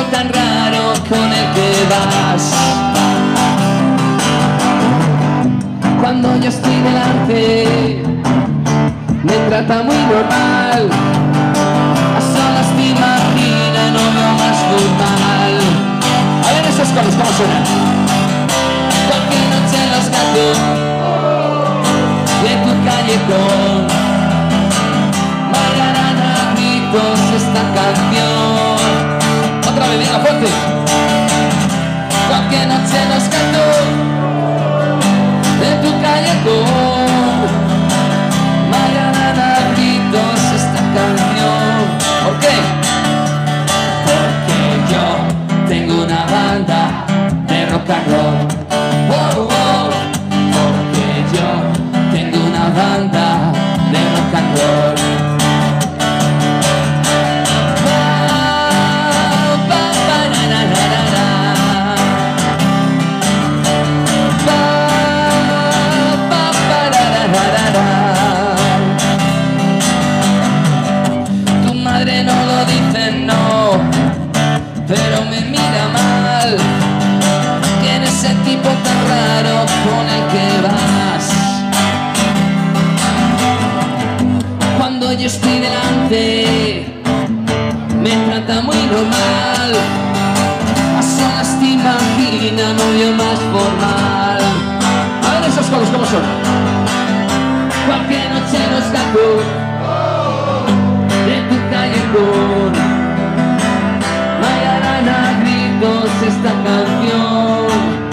tan raro con el que vas. Cuando yo estoy delante, me trata muy normal. A solas te imagina, no veo más normal. A ver esos coros, ¿cómo suenan? Cualquier noche en los gatos de tu callejón bailarán a gritos esta canción. Otra vez, venga, fuerte. Cualquier noche en los gatos de tu callejón bailarán a gritos esta canción. ¿Por qué? Porque yo tengo una banda de rock and roll. Wow, wow. Porque yo tengo una banda de rock and roll. Tu madre no lo dice, no, pero me mira mal. ¿Quién es ese tipo tan raro con el que vas? Cuando yo estoy delante, me trata muy normal. A solas te imagina, novio más formal. A ver esos coros, ¿cómo son? Cualquier noche los gatos de tu callejón bailarán a gritos esta canción.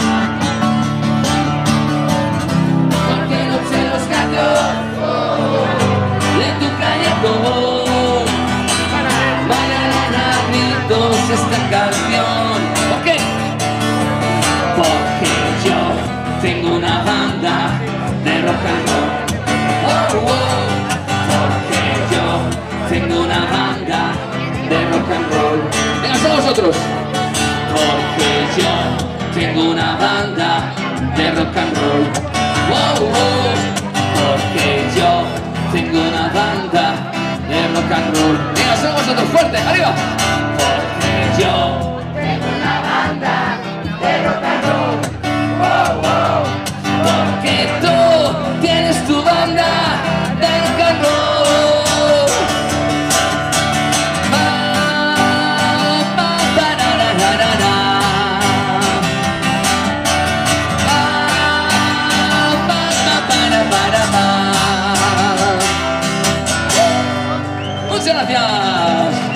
Cualquier noche los gatos de tu callejón bailarán a gritos esta canción. ¿Por qué? Porque yo tengo una banda de rock and roll. Oh, oh. Porque yo tengo una banda de rock and roll. Venga, son vosotros. Porque yo tengo una banda de rock and roll. Oh, oh. Porque yo tengo una banda de rock and roll. Venga, son vosotros, fuerte, arriba. Porque yo tengo una banda de rock and roll. Oh, oh. Porque tú tienes tu banda de rock and roll. Muchas gracias.